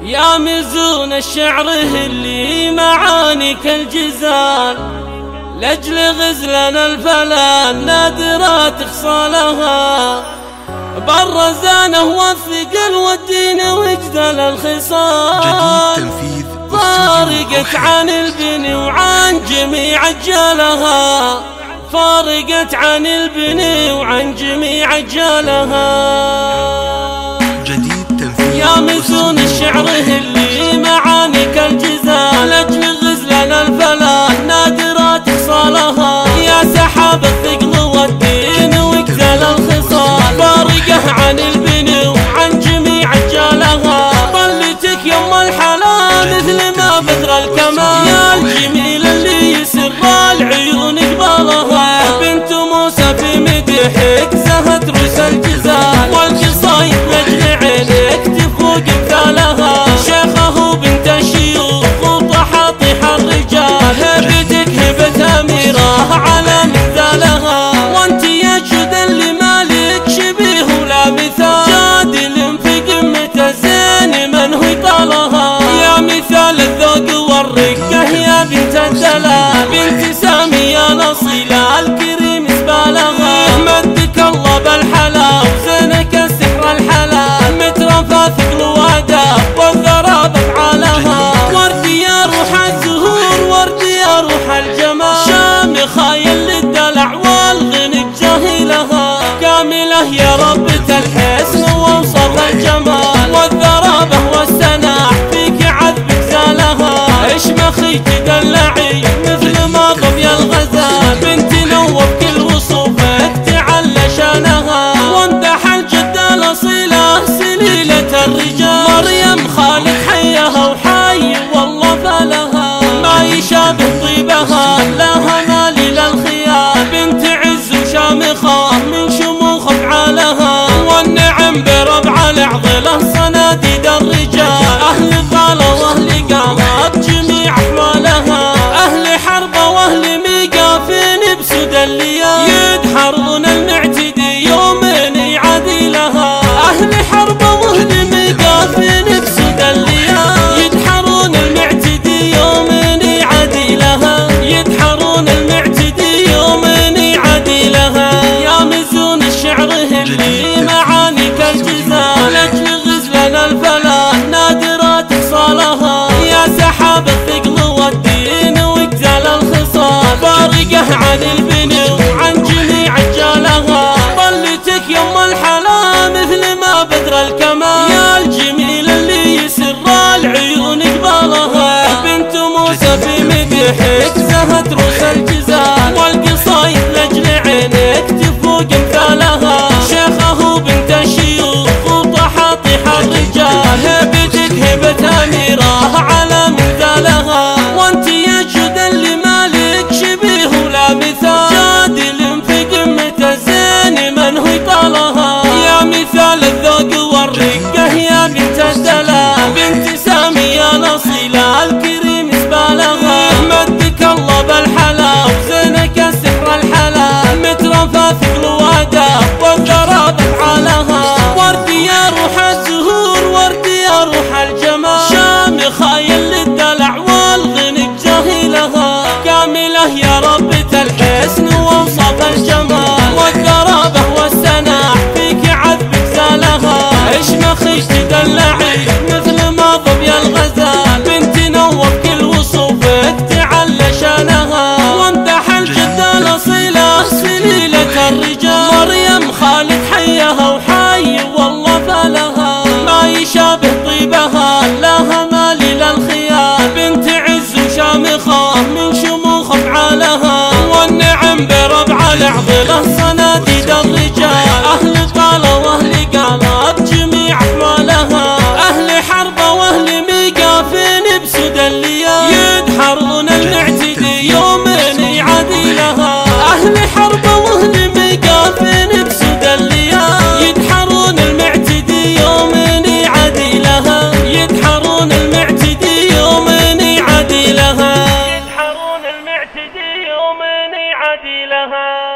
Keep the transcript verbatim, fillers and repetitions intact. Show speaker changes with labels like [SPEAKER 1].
[SPEAKER 1] يا مزون الشعر اللي معانيك الجزال، لأجل غزلنا الفلان نادرات خصالها، بالرزانة والثقل والدين وجدل الخصال.
[SPEAKER 2] جديد تنفيذ
[SPEAKER 1] فارقت عن البني وعن جميع رجالها، فارقت عن البني وعن جميع رجالها.
[SPEAKER 2] جديد تنفيذ
[SPEAKER 1] يا مزون الشعر اللي معانيك الجزال، لأجل غزلنا الفلان نادرات خصالها، يا سحاب الثقل والدين وجدل الخصال، فارقه عن البني وعن جميع رجالها، طلتك يم الحلال مثل ما بدر الكمال، يا الجميل اللي يسر العيون قبالها، بنت موسى في مدحك زهت رؤوس الجزال، والقصايد لأجل عينك تفوق مثالها، شيخه بنت الشيوخ وطحا طيح الرجال، هبتك هبة أميرة على مثالها، وانت يا جود اللي مالك شبيه ولا مثال، جادل في قمة الزين من هو يطالها، يا مثال الذوق والرقة يا بنت الدلال، بنت سامي يا نصيلة الكريم زبالها، مدك الله بالحلا وزينك السحر الحلال، مترفى ثقل واداب والثرى بفعالها، وردي يا روح الزهور وردي يا روح الجمال، شامخايل للدلع والغنى جاهلها، كاملة يا ربة الحسن ووصف الجمال، والذرابة والسناح فيك عذبك زالها، اشمخي تدلعي مثل ما ظبي الغزال، بنت نوف كل وصوفك تعلى شانها، وامدح الجدة الأصيلة سليلة الرجال، مريم خالد حيها وحي والله فالها، ما يشابه طيبها لها مالي للخيال، بنت عز وشامخة من شموخ افعالها، والنعم بربع العضله صناديد الرجال، اهل غاله واهل قامات جميع احوالها، اهل حربه واهل ميقافين بسود الليال، يدحرون المعتدي يومين يعادي لها، اهل حربه واهل ميقافين بسود الليال، يدحرون المعتدي يومين يعادي لها، يدحرون المعتدي يومين يعادي لها. يا مزون الشعر اللي معانيك الجزال، لأجل غزلنا الفلان نادرات خصالها، يا سحاب الثقل والدين وجزل الخصال، فارقه عن البني وعن جميع رجالها، طلتك يم الحلا مثل ما بدر الكمال، يا الجميل اللي يسر العيون قبالها، بنت موسى في مدحك زهت رؤوس الجزال، والقصايد لأجل عينك تفوق مثالها، شيخه بنت الشيوخ وطحا طيح الرجال، هبتك هبة أميرة على مثالها، وانت يا جود اللي مالك شبيه ولا مثال، جادل في قمة الزين من هو يطالها، يا مثال الذوق والرقة يا بنت الدلال، بنت سامي يا نصيلة الكريم زبالها، مدك الله بالحلا وزينك السحر الحلال، مترفى ثقل واداب والثرى بفعالها، وردي يا روح الزهور وردي يا روح الجمال، شامخايل للدلع والغنى جاهلها، كاملة يا ربة الحسن ووصف الجمال، والذرابة والسناح فيك عذبك زالها، اشمخي تدلعي مثل ما ظبي الغزال، بنت نوف كل وصوفك تعلى شانها، وامدح الجدة الأصيلة سليلة الرجال، مريم خالد حيها وحي والله فالها، ما يشابه طيبها لها مالي للخيال، بنت عز وشامخة من شموخ افعالها، والنعم بربع العضله صناديد الرجال، اهل قاله واهل قالات جميع احوالها، اهل حربه واهل ميقافين بسود الليال، يدحرون المعتدي يومين يعادي لها، اهل حربه واهل ميقافين بسود الليال، يدحرون المعتدي يومين يعادي لها، يدحرون المعتدي يومين يعادي لها، يدحرون المعتدي يومين يعادي لها.